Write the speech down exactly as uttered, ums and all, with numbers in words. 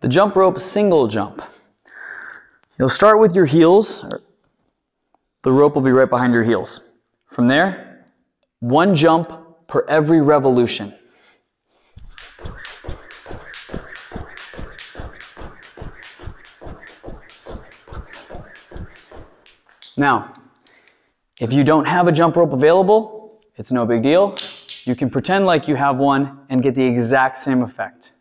The jump rope single jump. You'll start with your heels. The rope will be right behind your heels. From there, one jump per every revolution. Now, if you don't have a jump rope available, it's no big deal. You can pretend like you have one and get the exact same effect.